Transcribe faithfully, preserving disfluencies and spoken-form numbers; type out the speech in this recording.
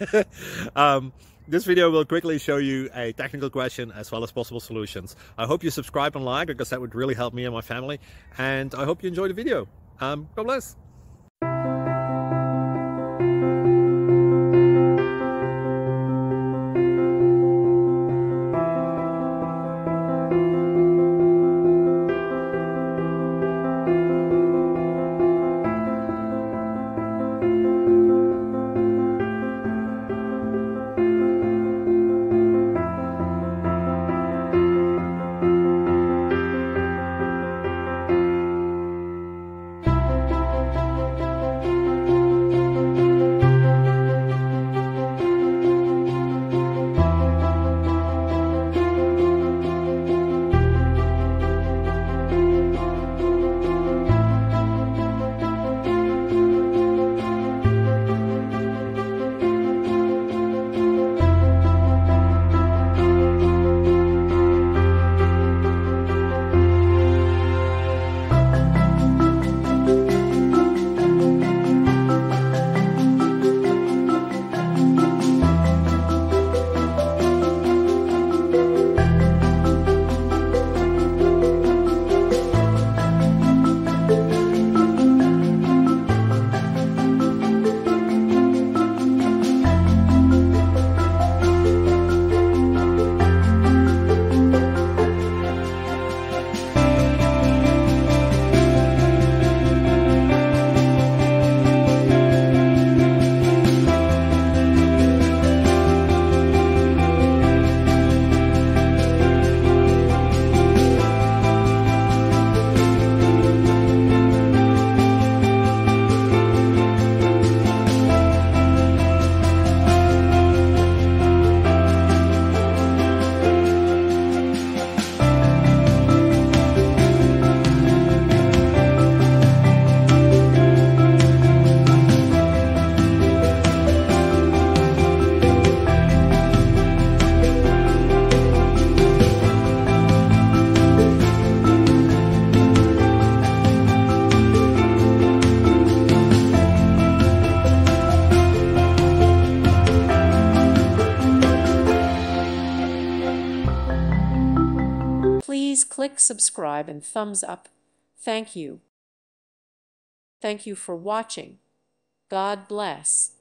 um, this video will quickly show you a technical question as well as possible solutions. I hope you subscribe and like, because that would really help me and my family. And I hope you enjoy the video. Um, God bless. Please click subscribe and thumbs up. Thank you. Thank you for watching. God bless.